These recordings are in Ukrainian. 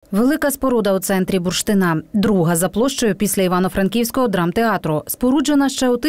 Велика споруда у центрі Бурштина. Друга за площею після Івано-Франківського драмтеатру. Споруджена ще у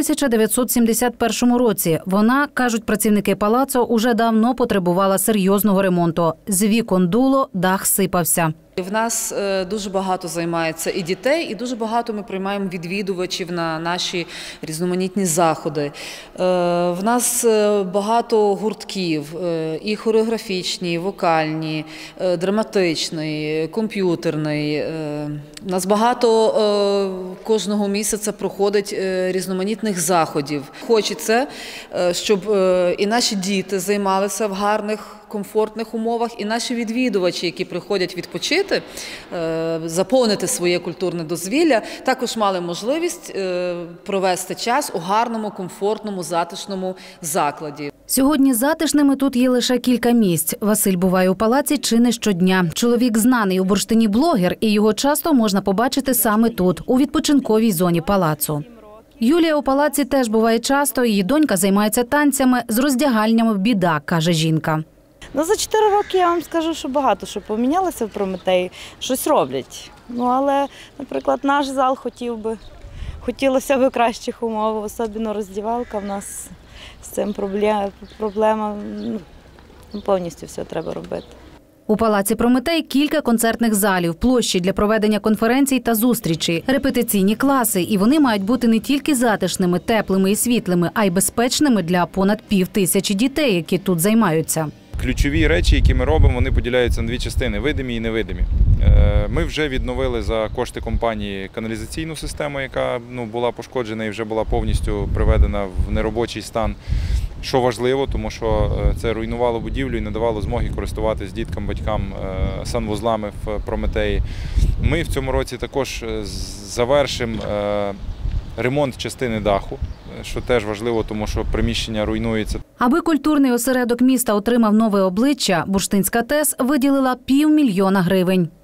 1971 році. Вона, кажуть працівники палацу, уже давно потребувала серйозного ремонту. З вікон дуло, дах сипався. В нас дуже багато займається і дітей, і дуже багато ми приймаємо відвідувачів на наші різноманітні заходи. В нас багато гуртків, і хореографічні, і вокальні, драматичний, комп'ютерний. У нас багато кожного місяця проходить різноманітних заходів. Хочеться, щоб і наші діти займалися в гарних, комфортних умовах, і наші відвідувачі, які приходять відпочити, заповнити своє культурне дозвілля, також мали можливість провести час у гарному, комфортному, затишному закладі. Сьогодні затишними тут є лише кілька місць. Василь буває у палаці чи не щодня. Чоловік знаний у Бурштині блогер, і його часто можна побачити саме тут, у відпочинковій зоні палацу. Юлія у палаці теж буває часто, її донька займається танцями, з роздягальнями біда, каже жінка. За 4 роки я вам скажу, що багато що помінялося в Прометеї, щось роблять. Але, наприклад, наш зал хотілося б кращих умов, особливо роздівалка в нас з цим проблема, повністю все треба робити. У палаці «Прометей» кілька концертних залів, площі для проведення конференцій та зустрічей, репетиційні класи. І вони мають бути не тільки затишними, теплими і світлими, а й безпечними для понад 5000 дітей, які тут займаються. Ключові речі, які ми робимо, вони поділяються на дві частини – видимі і невидимі. Ми вже відновили за кошти компанії каналізаційну систему, яка була пошкоджена і вже була повністю приведена в неробочий стан. Що важливо, тому що це руйнувало будівлю і не давало змоги користуватися діткам, батькам санвузлами в Прометеї. Ми в цьому році також завершимо ремонт частини даху, що теж важливо, тому що приміщення руйнується. Аби культурний осередок міста отримав нове обличчя, Бурштинська ТЕС виділила 500 000 гривень.